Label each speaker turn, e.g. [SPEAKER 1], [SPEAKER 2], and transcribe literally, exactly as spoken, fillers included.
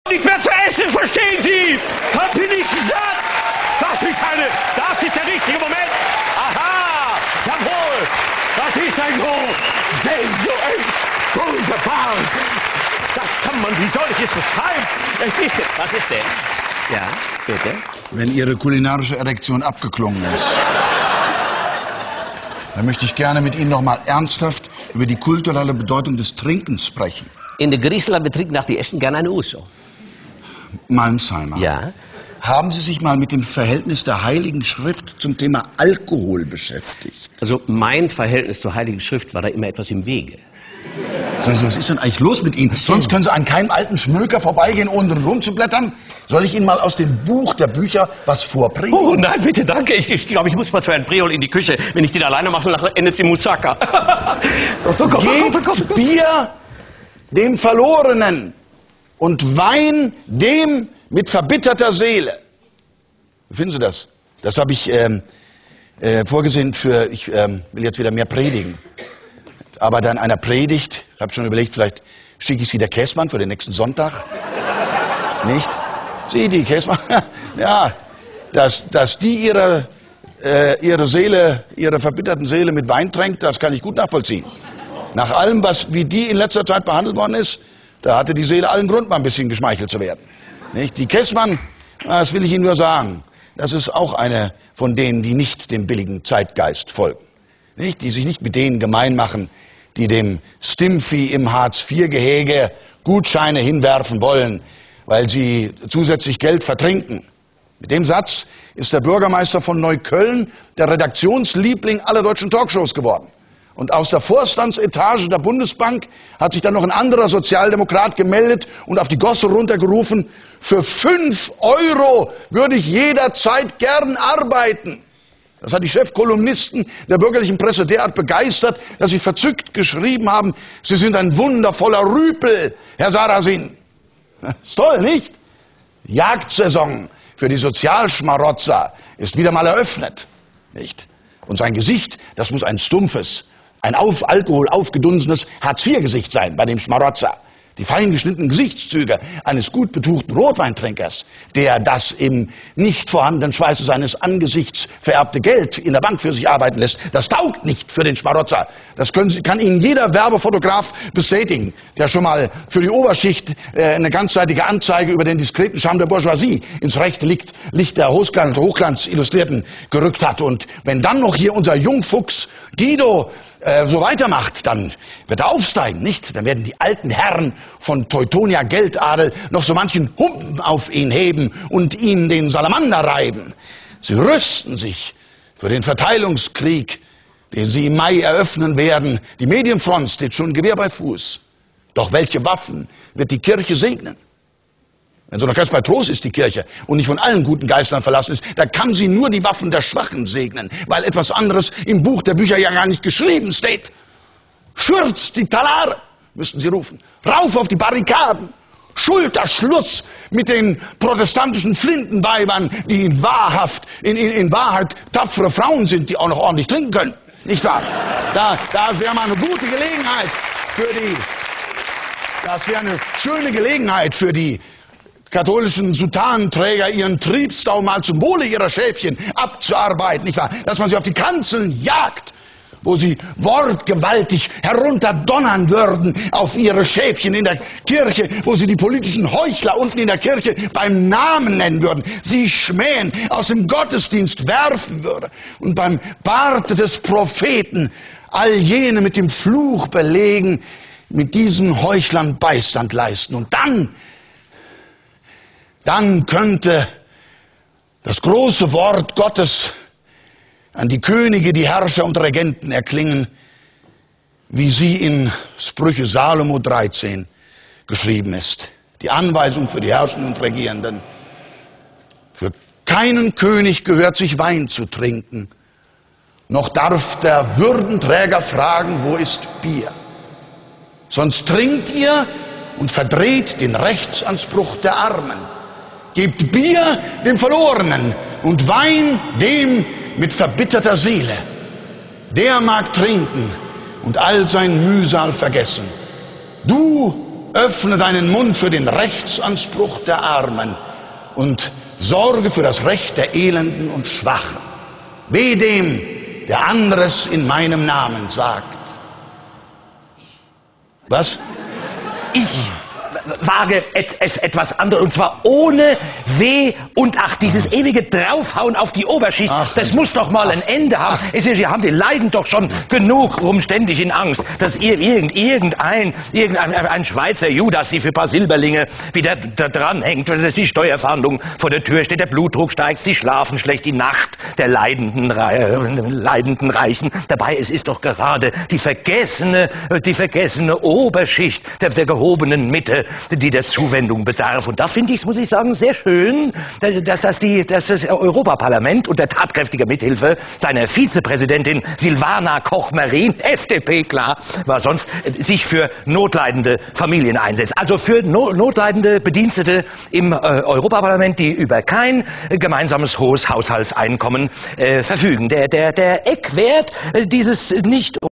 [SPEAKER 1] nicht mehr zu essen, verstehen Sie? Hab ich nicht satt! Das ist eine, das ist der richtige Moment! Aha! Jawohl! Das ist ein Hoch! Sensuell! Wunderbar! Das kann man, wie soll ich es beschreiben? Es ist, was ist denn? Ja, bitte?
[SPEAKER 2] Wenn Ihre kulinarische Erektion abgeklungen ist, dann möchte ich gerne mit Ihnen noch mal ernsthaft über die kulturelle Bedeutung des Trinkens sprechen.
[SPEAKER 1] In der Griechenland, wir trinken nach dem Essen gerne eine Uso.
[SPEAKER 2] Malmsheimer.
[SPEAKER 1] Ja?
[SPEAKER 2] Haben Sie sich mal mit dem Verhältnis der Heiligen Schrift zum Thema Alkohol beschäftigt?
[SPEAKER 1] Also mein Verhältnis zur Heiligen Schrift war da immer etwas im Wege.
[SPEAKER 2] Also, was ist denn eigentlich los mit Ihnen? Sonst können Sie an keinem alten Schmöker vorbeigehen, ohne drin rumzublättern. Soll ich Ihnen mal aus dem Buch der Bücher was vorbringen?
[SPEAKER 1] Oh nein, bitte, danke. Ich, ich glaube, ich muss mal zu Herrn Breol in die Küche. Wenn ich den alleine mache, nachher endet sie Moussaka.
[SPEAKER 2] Gebt Bier dem Verlorenen und Wein dem mit verbitterter Seele. Wie finden Sie das? Das habe ich ähm, äh, vorgesehen für, ich ähm, will jetzt wieder mehr predigen. Aber dann einer Predigt, ich habe schon überlegt, vielleicht schicke ich Sie der Käßmann für den nächsten Sonntag. Nicht? Sie, die Käßmann, ja, dass, dass die ihre, äh, ihre Seele, ihre verbitterten Seele mit Wein tränkt, das kann ich gut nachvollziehen. Nach allem, was, wie die in letzter Zeit behandelt worden ist, da hatte die Seele allen Grund, mal ein bisschen geschmeichelt zu werden. Nicht? Die Käßmann, das will ich Ihnen nur sagen, das ist auch eine von denen, die nicht dem billigen Zeitgeist folgen. Nicht? Die sich nicht mit denen gemein machen, die dem Stimpfi im Hartz vier Gehege Gutscheine hinwerfen wollen, weil sie zusätzlich Geld vertrinken. Mit dem Satz ist der Bürgermeister von Neukölln der Redaktionsliebling aller deutschen Talkshows geworden. Und aus der Vorstandsetage der Bundesbank hat sich dann noch ein anderer Sozialdemokrat gemeldet und auf die Gosse runtergerufen, für fünf Euro würde ich jederzeit gern arbeiten. Das hat die Chefkolumnisten der bürgerlichen Presse derart begeistert, dass sie verzückt geschrieben haben, Sie sind ein wundervoller Rüpel, Herr Sarrazin. Ist toll, nicht? Die Jagdsaison für die Sozialschmarotzer ist wieder mal eröffnet, nicht? Und sein Gesicht, das muss ein stumpfes, ein auf Alkohol aufgedunsenes Hartz vier Gesicht sein bei dem Schmarotzer. Die fein geschnittenen Gesichtszüge eines gut betuchten Rotweintrinkers, der das im nicht vorhandenen Schweiße seines Angesichts vererbte Geld in der Bank für sich arbeiten lässt, das taugt nicht für den Schmarotzer. Das können Sie, kann Ihnen jeder Werbefotograf bestätigen, der schon mal für die Oberschicht äh, eine ganzseitige Anzeige über den diskreten Charme der Bourgeoisie ins rechte Licht, Licht der Hochglanz, Hochglanz Illustrierten gerückt hat. Und wenn dann noch hier unser Jungfuchs Guido äh, so weitermacht, dann wird er aufsteigen, nicht? Dann werden die alten Herren von Teutonia Geldadel noch so manchen Humpen auf ihn heben und ihm den Salamander reiben. Sie rüsten sich für den Verteilungskrieg, den sie im Mai eröffnen werden. Die Medienfront steht schon Gewehr bei Fuß. Doch welche Waffen wird die Kirche segnen? Wenn so noch ganz bei Trost ist die Kirche und nicht von allen guten Geistern verlassen ist, dann kann sie nur die Waffen der Schwachen segnen, weil etwas anderes im Buch der Bücher ja gar nicht geschrieben steht. Schürzt die Talare, müssten sie rufen. Rauf auf die Barrikaden. Schulterschluss mit den protestantischen Flintenweibern, die in wahrhaft, in, in, in Wahrheit tapfere Frauen sind, die auch noch ordentlich trinken können. Nicht wahr? Da, da wäre mal eine gute Gelegenheit für die, das wäre eine schöne Gelegenheit für die katholischen Sutanenträger, ihren Triebsdau mal zum Wohle ihrer Schäfchen abzuarbeiten, nicht wahr? Dass man sie auf die Kanzeln jagt, wo sie wortgewaltig herunterdonnern würden auf ihre Schäfchen in der Kirche, wo sie die politischen Heuchler unten in der Kirche beim Namen nennen würden, sie schmähen, aus dem Gottesdienst werfen würde und beim Bart des Propheten all jene mit dem Fluch belegen, mit diesen Heuchlern Beistand leisten. Und dann Dann könnte das große Wort Gottes an die Könige, die Herrscher und Regenten erklingen, wie sie in Sprüche Salomo dreizehn geschrieben ist. Die Anweisung für die Herrschenden und Regierenden. Für keinen König gehört sich Wein zu trinken, noch darf der Würdenträger fragen, wo ist Bier? Sonst trinkt ihr und verdreht den Rechtsanspruch der Armen. Gebt Bier dem Verlorenen und Wein dem mit verbitterter Seele. Der mag trinken und all sein Mühsal vergessen. Du öffne deinen Mund für den Rechtsanspruch der Armen und sorge für das Recht der Elenden und Schwachen. Weh dem, der anderes in meinem Namen sagt. Was?
[SPEAKER 1] Ich wage es etwas anderes, und zwar ohne Weh und Ach. Dieses ewige Draufhauen auf die Oberschicht, ach, das muss doch mal ach, ein Ende haben. Ach. Sie haben, die leiden doch schon genug rum, ständig in Angst, dass ihr irgend, irgendein, irgendein ein Schweizer Judas sie für ein paar Silberlinge wieder da dranhängt, dass die Steuerfahndung vor der Tür steht, der Blutdruck steigt, sie schlafen schlecht, die Nacht der leidenden, leidenden Reichen. Dabei, es ist doch gerade die vergessene, die vergessene Oberschicht der, der gehobenen Mitte, die der Zuwendung bedarf. Und da finde ich es, muss ich sagen, sehr schön, dass das, die, dass das Europaparlament unter tatkräftiger Mithilfe seiner Vizepräsidentin Silvana Koch-Marin, F D P, klar, war sonst, sich für notleidende Familien einsetzt. Also für no notleidende Bedienstete im äh, Europaparlament, die über kein gemeinsames hohes Haushaltseinkommen äh, verfügen. Der, der, der Eckwert äh, dieses nicht